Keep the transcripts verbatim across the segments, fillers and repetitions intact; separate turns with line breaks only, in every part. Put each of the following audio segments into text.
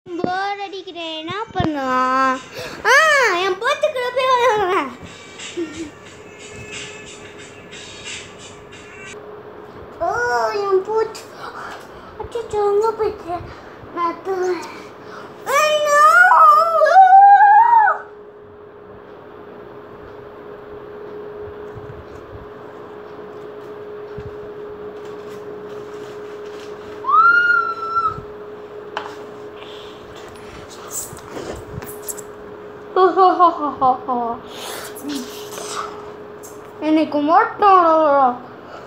போர் அடிக்கிறேன், என்ன பண்ணுவான்? ஆ என் போத்துக்குள்ள போய் விளையாடுறேன். ஓ என் போத்து அச்சோ எங்கே போயிட்டு நான் எனக்கு மட்டும்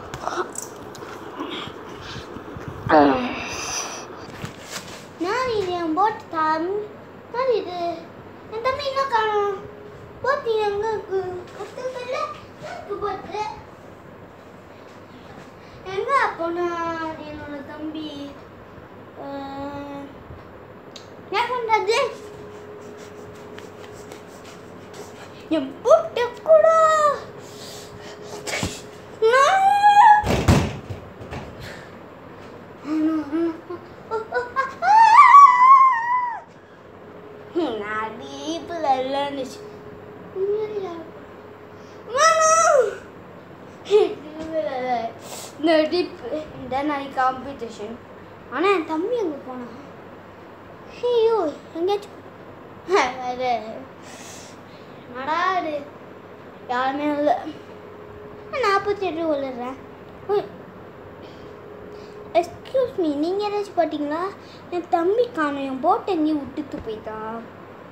நான் இது என் போட் தான் நான் இது என் தம்பி என்ன காணும் போட்டு எங்கே கற்றுக்கல போட்டு எங்கே அப்போனா என்னோட தம்பி என்ன பண்ணுறது என் போட்டு கூட காம்படிஷன் ஆனால் என் தம்பி எங்கே போனான்? ஐயோ எங்கேயாச்சும் நடாடு யாருமே இல்லை. நாற்பத்தி எட்டு விழுறேன். எக்ஸ்கியூஸ் மீ, நீங்கள் ஏதாச்சும் பார்த்தீங்களா? என் தம்பி காணும், என் போட் எங்கேயும் விட்டுட்டு போயிட்டான்.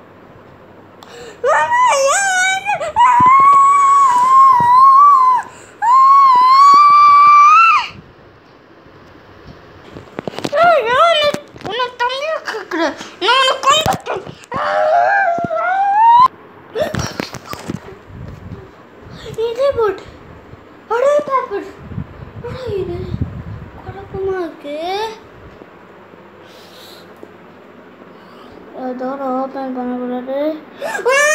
இதே போட் அடே பேப்பர் இது குழப்பமா இருக்கு. ஏதோ ஓப்பன் பண்ணக்கூடாது.